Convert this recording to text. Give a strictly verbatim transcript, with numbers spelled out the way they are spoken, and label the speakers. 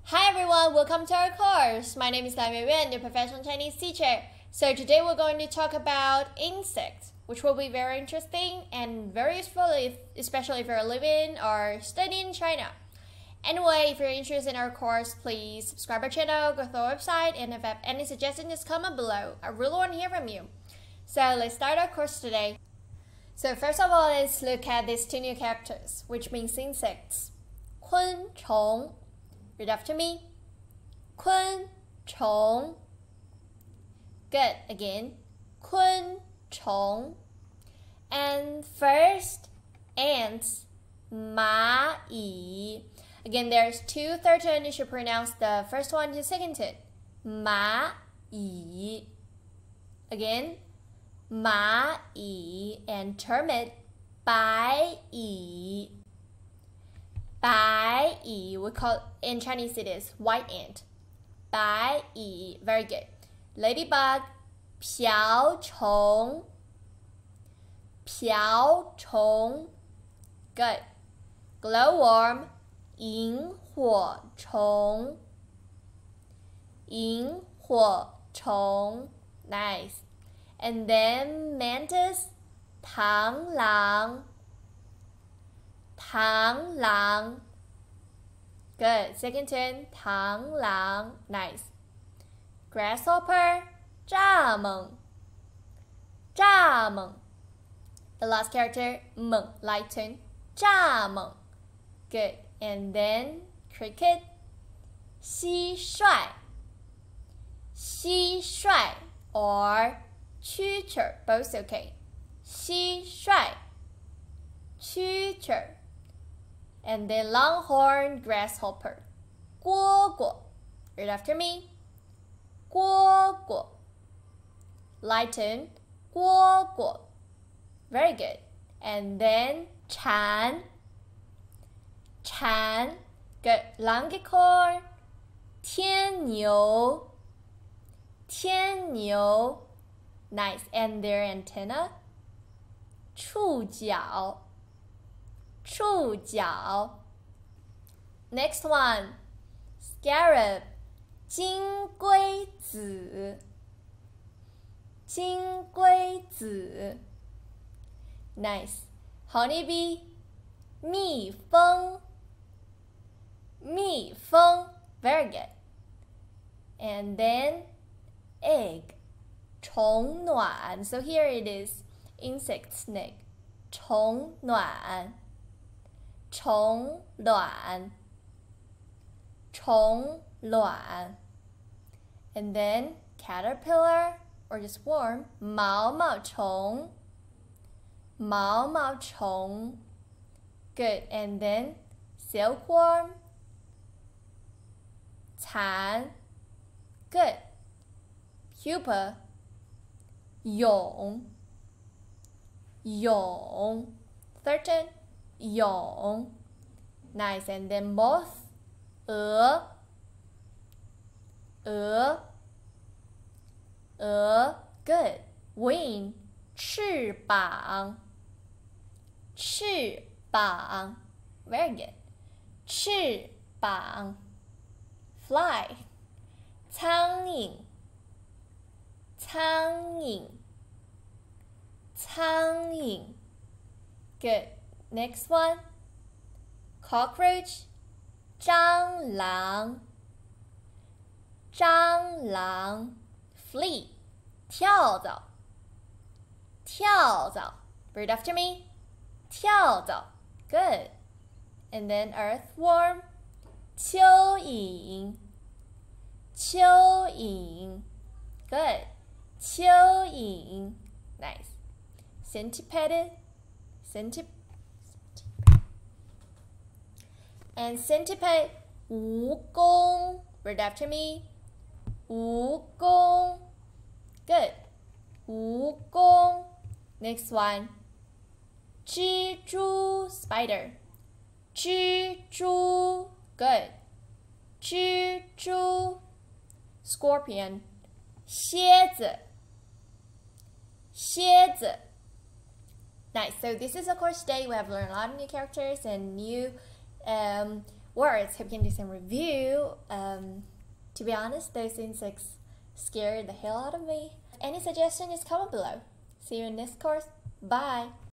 Speaker 1: Hi everyone, welcome to our course. My name is Lai Yuan, your professional Chinese teacher. So today we're going to talk about insects, which will be very interesting and very useful, if, especially if you're living or studying in China. Anyway, if you're interested in our course, please subscribe our channel, go to our website, and if you have any suggestions, just comment below. I really want to hear from you. So let's start our course today. So first of all, let's look at these two new characters, which means insects. 昆虫. Read after me. 昆虫. Good. Again. 昆虫. And first, ants. 蚂蚁. Again, there's two third tone. You should pronounce the first one to the second tone. 蚂蚁. Again. 蚂蚁. And termite. 白蚁. 白蚁, we call in Chinese it is white ant. 白蚁, very good. Ladybug, 瓢虫. 瓢虫, good. Glowworm, 萤火虫. 萤火虫, nice. And then mantis, 螳螂. 螳螂. Good. Second turn. 螳螂. Nice. Grasshopper. 蚱蜢. 蚱蜢. The last character. 猛. Light tone. 蚱蜢. Good. And then cricket. 蟋蟀. 蟋蟀. Or 蛐蛐. Both okay. 蟋蟀. 蛐蛐. And then longhorn grasshopper. 蝈蝈. Read after me. 蝈蝈. Light tone. 蝈蝈. Very good. And then 蝉. 蝉. Good. Longicorn. 天牛. 天牛. Nice. And their antenna. 触角. 触角. Next one. Scarab. 金龟子. 金龟子. Nice. Honeybee. 蜜蜂. 蜜蜂. Very good. And then egg. 虫卵. So here it is. Insect snake. 虫卵. 虫卵. 虫卵. And then caterpillar or just worm. 毛毛虫. 毛毛虫. Good. And then silkworm. 蚕. Good. Pupa. 蛹. 蛹. Third turn. 蛹. Nice. And then moth. 蛾. 蛾. 蛾. Good. Wing. 翅膀. 翅膀. Very good. 翅膀. Fly. 苍蝇. 苍蝇. 苍蝇. Good. Next one. Cockroach. 蟑螂. 蟑螂. Flea. 跳蚤. 跳蚤. Read after me. 跳蚤. Good. And then earthworm. 蚯蚓. 蚯蚓. Good. 蚯蚓. Nice. Centipede. Centipede. And centipede. 蜈蚣. Read after me. 蜈蚣. Good. 蜈蚣. Next one. 蜘蛛. Spider. 蜘蛛. Good. 蜘蛛. Scorpion. 蝎子. 蝎子. Nice. So this is of course today we have learned a lot of new characters and new um, words. Hope you can do some review. Um, to be honest, those insects scared the hell out of me. Any suggestion, just comment below. See you in next course. Bye!